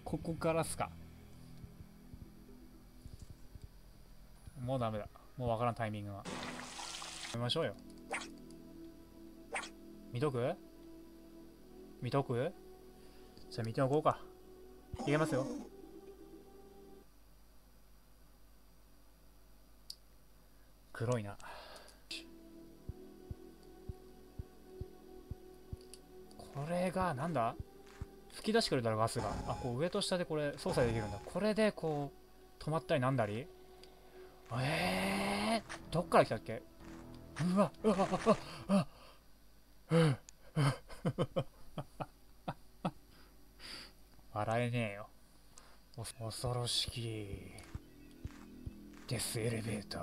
ここからっすか。もうダメだ。もうわからんタイミングが。やめましょうよ。見とく見とくじゃあ見ておこうか。いけますよ。黒いな。これがなんだ、吹き出してくれたらガスが、あ、こう上と下でこれ操作できるんだ。これでこう止まったりなんだり。どっから来たっけ。うわうわうわうわ笑えねえよ。恐ろしきデスエレベーター。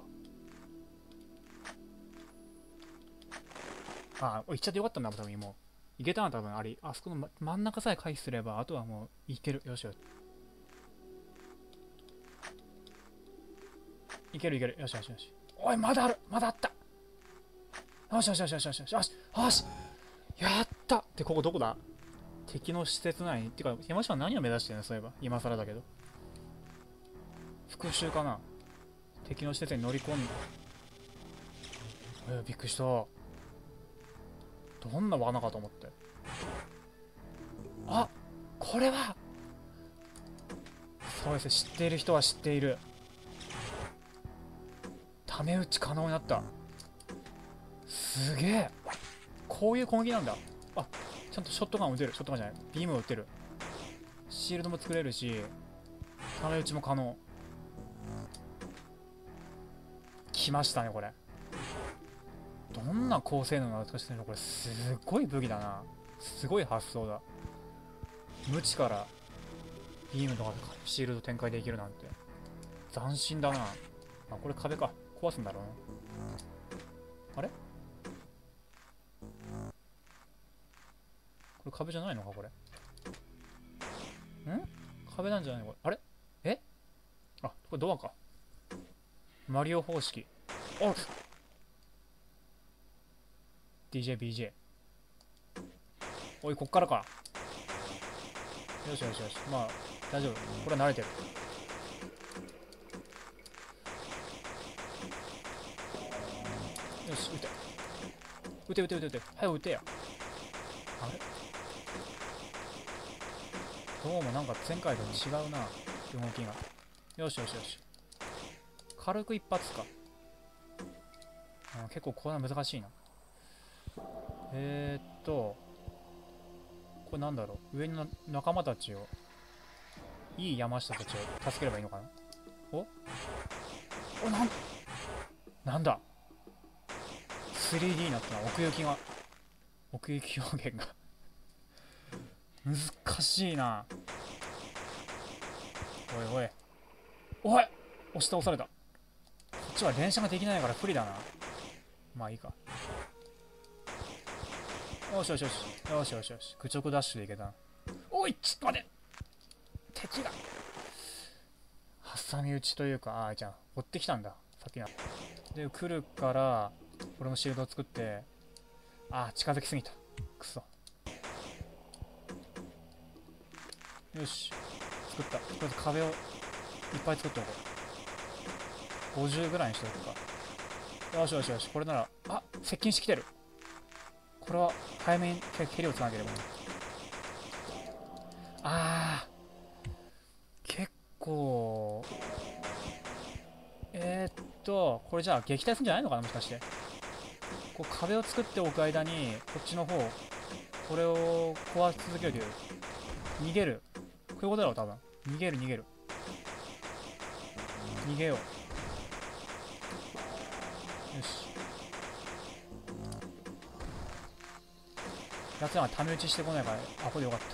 あ、行っちゃってよかったんだ、多分もう。行けたな、多分あれ。あそこの真ん中さえ回避すれば、あとはもう行ける。よしよし。いけるいける。よしよしよし。おい、まだある、まだあった。よしよしよしよしよしよしよしよし、やったって。ここどこだ。敵の施設内に。ってか、山下は何を目指してるの、そういえば。今更だけど。復讐かな。敵の施設に乗り込んだ。びっくりした。どんな罠かと思って。あ、これはそうですね、知っている人は知っている。タメ打ち可能になった。すげえ。こういう攻撃なんだ。あ、ちゃんとショットガンを撃てる。ショットガンじゃない、ビームを撃てる。シールドも作れるし、タメ打ちも可能。来ましたね、これ。どんな高性能な扱いしてるのこれ。すごい武器だな。すごい発想だ。無知からビームとかシールド展開できるなんて斬新だな。あ、これ壁か。壊すんだろうな。あれ、これ壁じゃないのかこれ。壁なんじゃないのこれ。あれ、あ、これドアか。マリオ方式。あ、 DJBJ。 おい、こっからか。よしよしよし、まあ大丈夫、これは慣れてる。よし、撃て撃て撃て撃て撃て、早く撃てや。あれ、どうもなんか前回と違うな、動きが。よしよしよし、軽く一発か。結構これは難しいな。これなんだろう、上の仲間たちを、いい山下たちを助ければいいのかな。おなんだ 3D になったな。奥行きが、奥行き表現が難しいな。おいおいおい、押し倒された。こっちは連射ができないから不利だな。まあいいか。よしよしよしよしよしよし、愚直ダッシュでいけた。おい、ちょっと待て、敵が挟み撃ちというか、じゃあ追ってきたんださっきので。来るから俺のシールドを作って、近づきすぎた。くそ。よし、作った。とりあえず壁をいっぱい作っておこう。50ぐらいにしておくか。よしよしよし、これなら、接近してきてる。これは早めに蹴りをつなげればね。結構、これじゃあ撃退するんじゃないのかな、もしかして。こう壁を作っておく間にこっちの方、これを壊し続けるという、逃げる、こういうことだろう多分。逃げる逃げる、逃げよう。よし、やつらがタメ打ちしてこないから、これでよかった。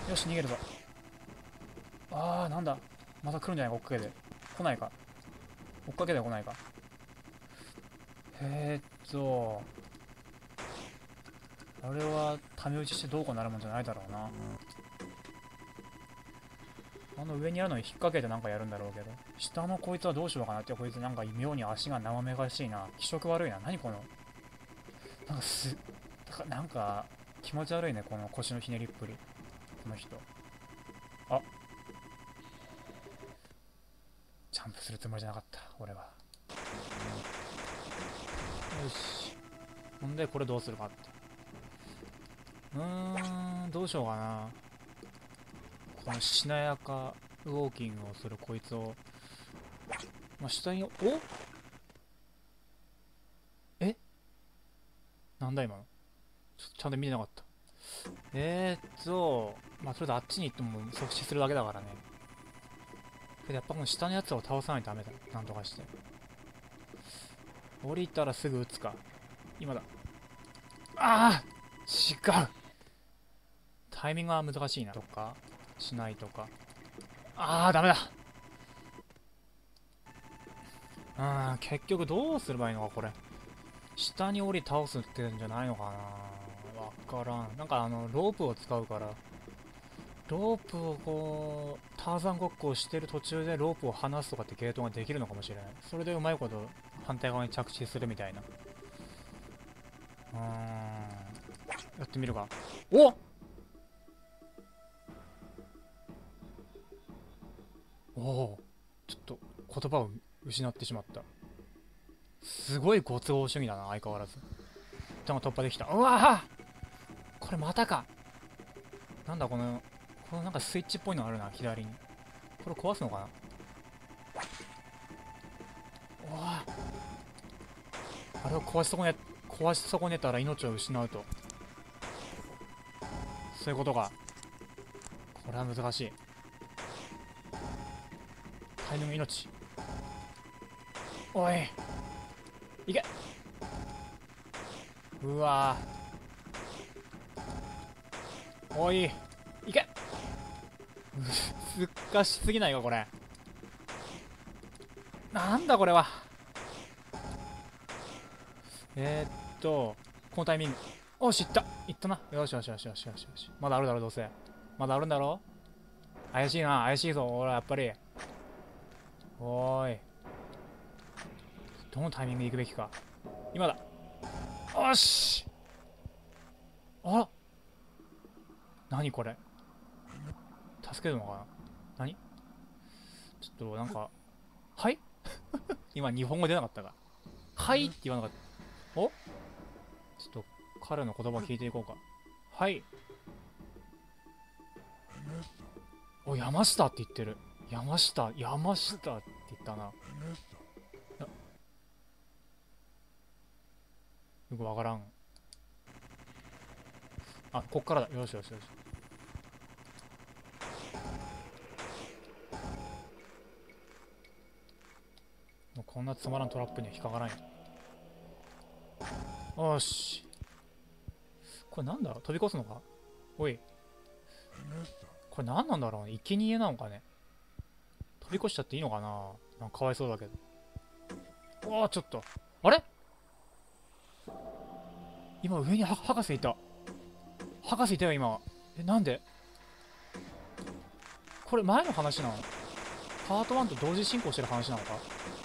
よし、逃げるぞ。なんだ、また来るんじゃないか、追っかけで。来ないか、追っかけでは来ないか。あれはタメ打ちしてどうこうなるもんじゃないだろうな。上にあるのに引っ掛けてなんかやるんだろうけど、下のこいつはどうしようかなって。こいつなんか妙に足が生めかしいな。気色悪いな。何この、なんか気持ち悪いね、この腰のひねりっぷり。この人あ、ジャンプするつもりじゃなかった俺は。よし、ほんでこれどうするかって。どうしようかな。このしなやかウォーキングをするこいつを、まあ、下に、え、なんだ今の。ちゃんと見てなかった。まあとりあえずあっちに行っても即死するだけだからね。けどやっぱこの下のやつを倒さないとダメだ。なんとかして。降りたらすぐ撃つか。今だ。ああ、違う。タイミングは難しいな。とか、しないとか。ああ、ダメだ。結局どうすればいいのか、これ。下に降り倒すってんじゃないのかな。わからん。なんかロープを使うから、ロープをこう、ターザンごっこをしてる途中でロープを離すとかってゲートができるのかもしれない。それでうまいこと反対側に着地するみたいな。やってみるか。おお、ちょっと言葉を失ってしまった。すごいご都合主義だな、相変わらず。一旦突破できた。うわぁ、これまたか。なんだこのなんかスイッチっぽいのあるな、左に。これ壊すのかな。うわぁ、あれを壊し損ねたら命を失うと。そういうことか。これは難しい。タイミング命。おい、いけ。うわぁ、おい、いけ。難しすぎないかこれ。なんだこれは。このタイミング。おし、いったな。よしよしよしよしよしよし。まだあるだろ、どうせ。まだあるんだろ。怪しいな、怪しいぞ、俺やっぱり。おーい。どのタイミングで行くべきか。今だ。おし。あら。何これ。助けるのかな。何。ちょっとなんか、はい今日本語出なかったか。はいって言わなかった。お、ちょっと彼の言葉聞いていこうか。はい。お、山下って言ってる。山下って言ったな。よくわからん。あ、こっからだ。よしよしよし。もうこんなつまらんトラップには引っかからんよ。よし。これなんだ、飛び越すのか。おい。これ何なんだろうね。生贄なのかね。飛び越しちゃっていいのかな。なんかかわいそうだけど。おお、ちょっと。あれ、今上に博士いた。博士いたよ、今。なんで。これ前の話なの。パート1と同時進行してる話なのか。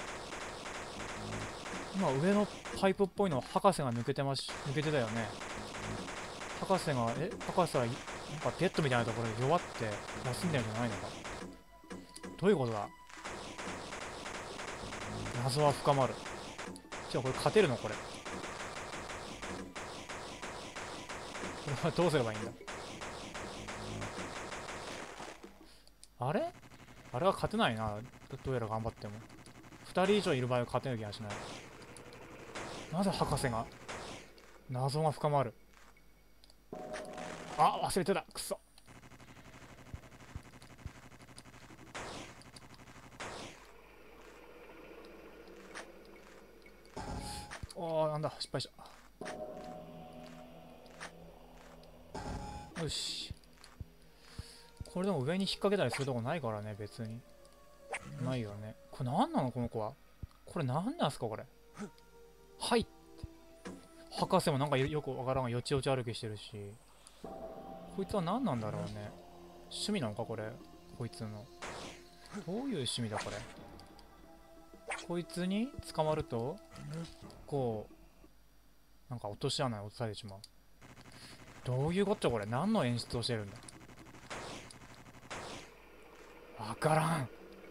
今上のパイプっぽいの博士が抜けてたよね。博士がはなんかベッドみたいなところで弱って休んでるんじゃないのか。どういうことだ。謎は深まる。じゃあこれ勝てるのこれ。これはどうすればいいんだ。あれは勝てないな。どうやら頑張っても。2人以上いる場合は勝てる気がしない。なぜ博士が。謎が深まる。あ、忘れてた。くそ。なんだ、失敗した。よし。これでも上に引っ掛けたりするとこないからね、別に。ないよね。これ何なのこの子は。これ何なんすかこれ。はいって。博士もなんかよくわからんがよちよち歩きしてるし。こいつは何なんだろうね。趣味なのかこれ。こいつの。どういう趣味だこれ。こいつに捕まると、こう、なんか落とし穴に落とされてしまう。どういうこっちゃこれ。何の演出をしてるんだ。 わからん。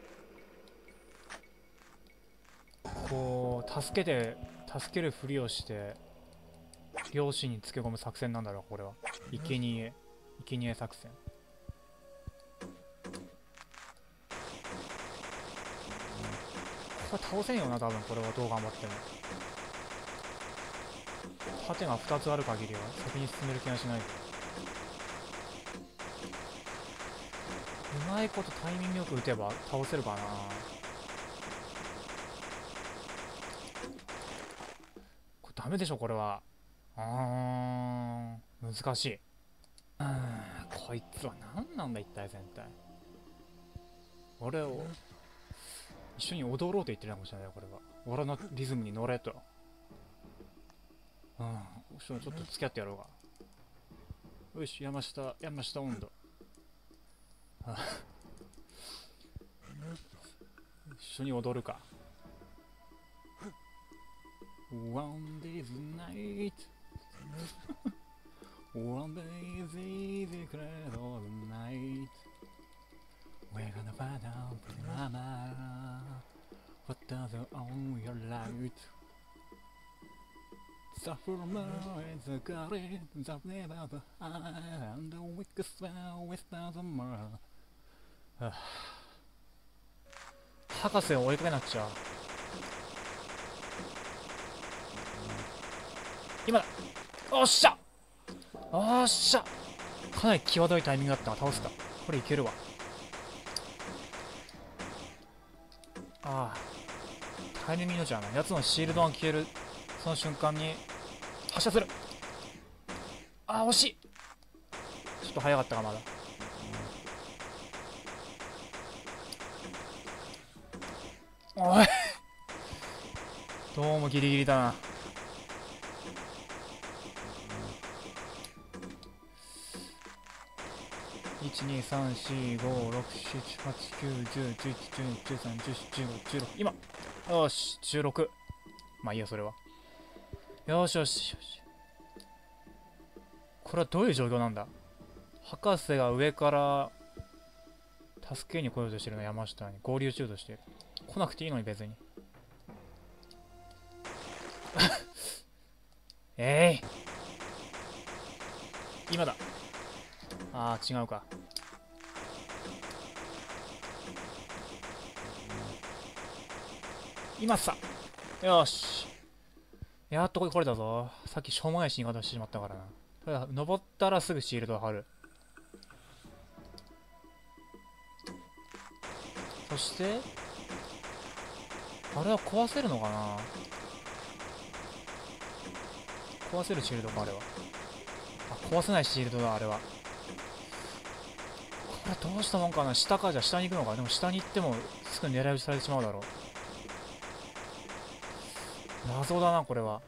こう助けるふりをして両親につけ込む作戦なんだろう、これは。生贄作戦。これ倒せんよな多分、これはどう頑張っても。盾が2つある限りは先に進める気がしない。うまいことタイミングよく撃てば倒せるかな。これダメでしょこれは。難しい。こいつは何なんだ一体全体。俺を一緒に踊ろうと言ってるかもしれないよこれは。俺のリズムに乗れと。ちょっと付き合ってやろうが。よし、山下温度。一緒に踊るか。One day's night One day's easy cradle night We're gonna find out mama What does it own your light Suffer more is a glory that never the high And the wicked spell without the more 博士を追いかけなくちゃ。今だ。おっしゃおっしゃ。かなり際どいタイミングだったが倒せた。これいけるわ。タイミング命はない。やつのシールドが消えるその瞬間に発射する。惜しい。ちょっと早かったかまだ。おいどうもギリギリだな。12345678910111213141516今。よし16。まあいいよそれは。よしよしよし。これはどういう状況なんだ。博士が上から助けに来ようとしてるの。山下に合流しようとしてる。来なくていいのに別に。今だ。違うか。今さ。よし。やっとこれ来れたぞ。さっきしょうもない死に方してしまったからな。ただ登ったらすぐシールドを貼る。そしてあれは壊せるのかな。壊せるシールドかあれは。壊せないシールドだあれは。これどうしたもんかな。下か。じゃあ下に行くのか。でも下に行ってもすぐ狙い撃ちされてしまうだろう。謎だなこれは。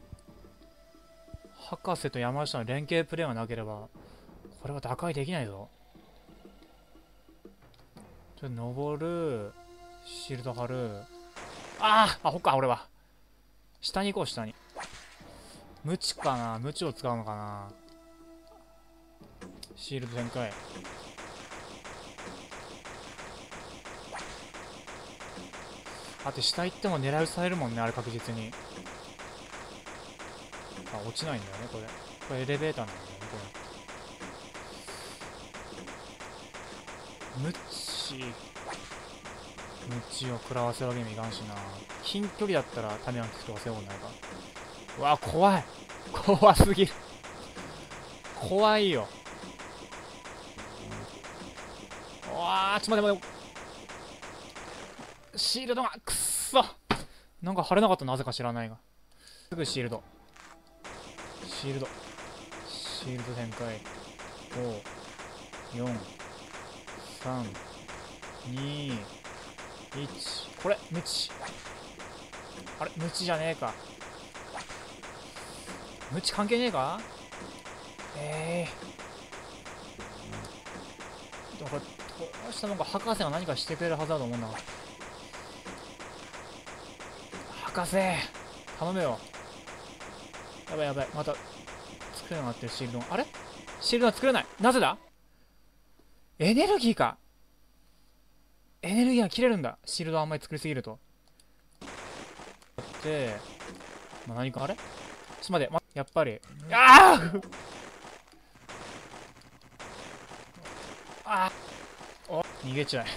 博士と山下の連携プレーがなければこれは打開できないぞ。ちょっと登る。シールド貼る。ほっか俺は。下に行こう下に。無知かな。無知を使うのかな。シールド展開。だって下行っても狙い撃ちされるもんねあれ確実に。落ちないんだよねこれ。これエレベーターなんだよねこれ。無知を食らわせるわけにもいかんしな。近距離だったら種が効くとかそういうことないか。うわ怖い。怖すぎる。怖いよ。ちょっと待って。シールドがくっそ。なんか貼れなかった。なぜか知らないが。すぐシールド展開。5、4、3、2、1。これ無知。あれ無知じゃねえか。無知関係ねえか。だからどうしたもんか博士が何かしてくれるはずだと思うんだが。博士頼むよ。やばいまた作れなくなってる。シールドあれシールドが作れない。なぜだ。エネルギーか。 エネルギーが切れるんだ。シールドあんまり作りすぎると。で、まあ、何かあれちょっと待って、やっぱり。ああお、逃げちゃえ。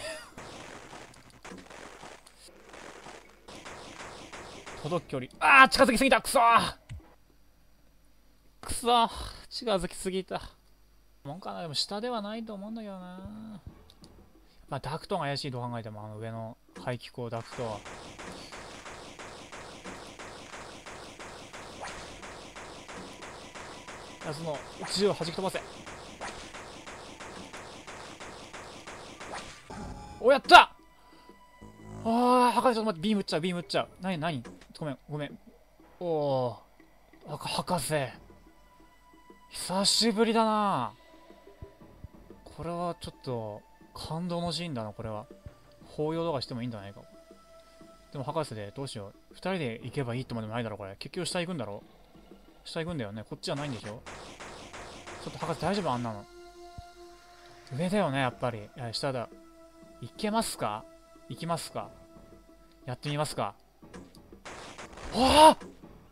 届く距離。近づきすぎた。くそーくそー、近づきすぎた。もんかな。でも下ではないと思うんだけどな。まあダクトが怪しいと考えても、あの上の排気口ダクトは。その銃を弾き飛ばせ。お、やった。博士、ちょっと待って、ビーム撃っちゃう、ビーム撃っちゃう。何ごめん、ごめん。おお、博士。久しぶりだな。これはちょっと、感動のシーンだな、これは。抱擁とかしてもいいんじゃないか。でも博士で、どうしよう。二人で行けばいいってもんでもないだろ、これ。結局下行くんだろ。下行くんだよね。こっちじゃないんでしょ。ちょっと博士大丈夫あんなの。上だよね、やっぱり。いや、下だ。行けますか？行きますか？やってみますか？ああ！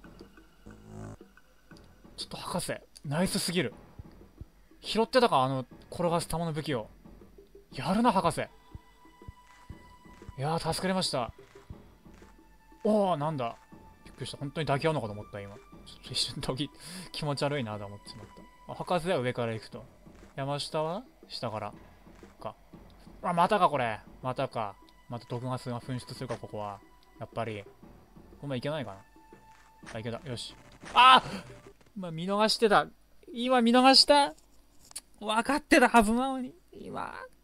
ちょっと博士、ナイスすぎる。拾ってたか、あの、転がす玉の武器を。やるな、博士。いやー、助かりました。おお、なんだ。びっくりした。本当に抱き合うのかと思った、今。ちょっと一瞬気持ち悪いなと思ってしまった。博士は上から行くと。山下は下から。か。またか、これ。またか。また毒ガスが噴出するか、ここは。やっぱり。ごめん、いけないかな。いけた。よし。見逃してた。今見逃した。分かってたはずなのに。今。